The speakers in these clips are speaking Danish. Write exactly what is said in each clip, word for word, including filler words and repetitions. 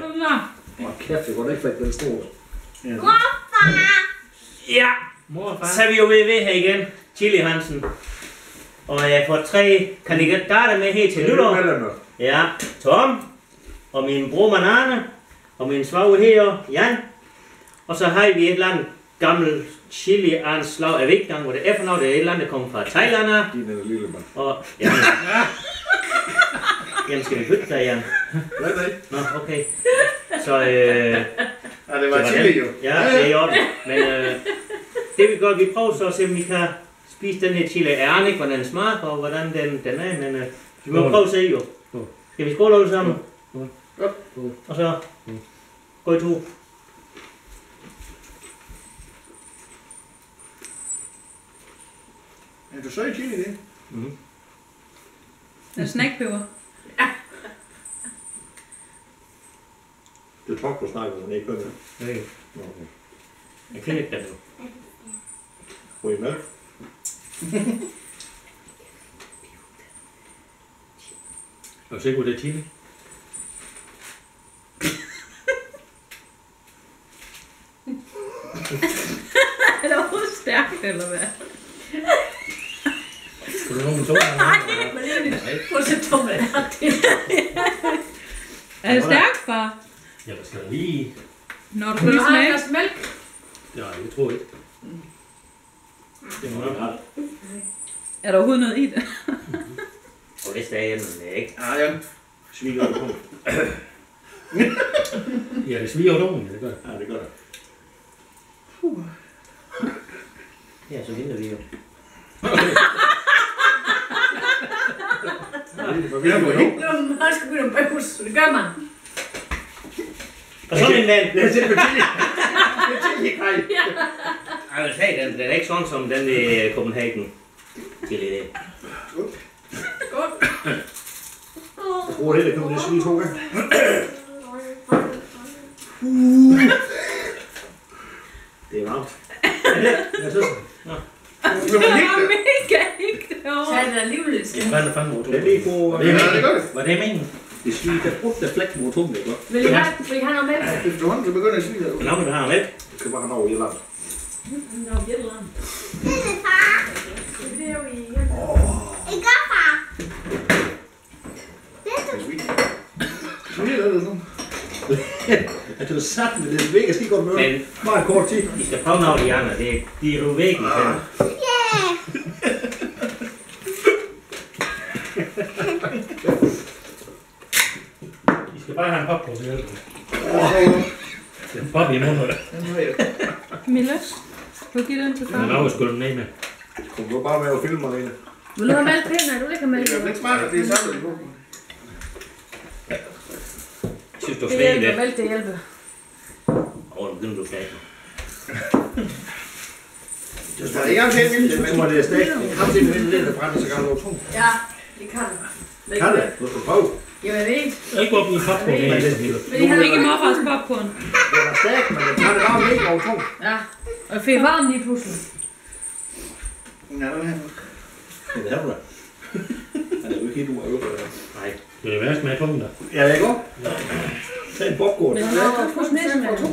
Åh, kæft, det går ikke fat den store. Morfar! Ja, Morfar. så er vi jo ved, ved her igen. Chili Hansen. Og jeg får tre kandidater med her til nytår. Ja, Tom. Og min bror Manane. Og min svoger her, Jan. Og så har vi et eller andet gammelt chili af en slag. Jeg ved ikke engang, hvor det er for noget. Det er et eller andet, der kommer fra Thailand. Din er lille mand. Og ja. Jamen, skal vi bytte dig, Jan? Nej, nej. Nå, okay. Så, øh... Ja, det var chili jo. Ja, det er i orden. Men øh, det vi gør, vi prøver så at se, om vi kan spise den her chili. Jeg aner ikke, hvordan den smager, og hvordan den, den er, men øh, vi må prøve at se jo. Skal vi skåle alle sammen? Godt. Og så gå i to. Er du så i chili, det? Mhm. Er det snackpeber? Du tror, du snakker, men ikke hører det. Okay. Jeg kender ikke den nu. Får I mælk? Er du sikker på, det er chili? Er det overhovedet stærkt, eller hvad? Skal du have nogle soda? Nej. Prøv at se tom af Er det stærkt, far? Ja, der skal der lige... Når du lige smage. mælk? Ja, jeg tror ikke. Det må nok. Er der overhovedet noget i det? Og hvis der er hjemme, men ikke. Ja, ja. Sviger du på. Ja, det sviger over nogen, det gør det. Ja, det gør det. Ja, så vinder vi jo. Vi har jo ikke. Man skal begynde at bøvse, så det gør man. Og så min ven. Det er simpelthen chili. Det er chili, Kaj. Jeg vil sige, den, den er ikke sådan som den i Copenhagen. Chili det. Godt. Jeg bruger det, der kommer det svige to gange. Det er varmt. Jeg synes det. Det var mega ikke Så er det alligevel lidt skidt. Hvad er der fandme over Det er lige på... Hvad er det meningen? Hvad er det meningen? Det sviger, der brugte der flæk mod tungen, ikke? Vil I have, vil I have noget mælk? Ja, efterhånden, så begynder det at svige. Men når man har med. Det kan bare have over i landet. Nå, et eller andet. Det er jo i... Ikke far. Det er sviger. Sviger det, det sådan. Jeg tror sat med det væk, jeg skal godt møde. Men Meget kort tid. vi skal prøve noget de andre. Det, de er jo væggen til. I skal bare have en pop på, så hjælper det. Det er pop i munden. Mille, du giver den til Den far. er også skulle ned med. Kom du bare med at filme mig, Lene. Vil du have mælk pænt? Nej, du vil ikke have mælk. Det er ikke smart, det er samlet i bogen. Jeg synes, du Det er flæk i hjælper, det. mælk det hjælper. Åh, nu begynder du flæk. Der er ikke engang helt vildt, men må det er stegt. Jeg har simpelthen lidt, der brænder så gerne over tungen. Ja, det kan det. Kan det? Du skal prøve. Jamen, jeg ved ikke. Ikke op i en pop på med. Vil I have Ikke noget? morfars popcorn. Det er stegt, men det brænder bare lidt over tungen. Ja, og jeg fik varm lige pludselig. Ja, det er her. Det er her, du er. Han er jo ikke helt uafgjort. Nej. Det er værst med tungen der. Ja, det er godt. Tag en popcorn. Men han har også fået næsen med to.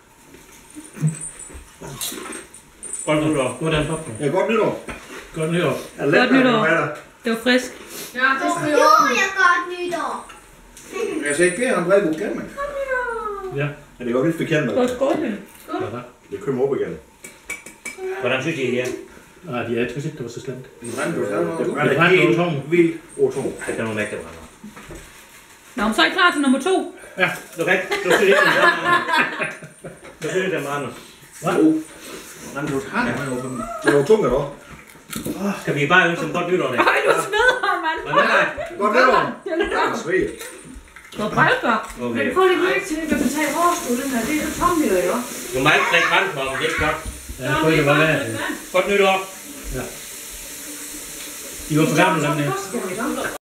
Godt nytår. Nu er der en popcorn. Ja, godt nytår. Godt nytår. Godt nytår. Det var frisk. Ja, det skal Jo, jeg godt nytår. Jeg sagde ikke, han drev bukken, men. Ja. Ja, det var vildt bekendt. Godt skål. Det kommer op igen. Hvordan synes I det er? Nej, de er ikke det var så slemt. Det brænder jo. Det Det brænder brænder over helt tungen. vildt over tungen. Jeg kan nu mærke, det brænder. Nå, men så er I klar til nummer to. Ja. Du kan ikke. Du synes ikke, den brænder. Du synes ikke, den brænder. Hvad? Brænder du tanden? Det var tungt, eller Skal vi bare ønske en godt nytår, ikke? Øj, du sveder, mand. Hvad er det? Godt nytår. Det er svedt. Du har brænder. Men Okay. få lidt mælk til, at vi kan tage hårstol, den her. Det er så tom, jo, jo. Du må ikke drikke vand for, det er ikke godt. Ja, jeg tror, det var værd. Godt nytår. Ja. De var for gamle, dem der. Skal vi så?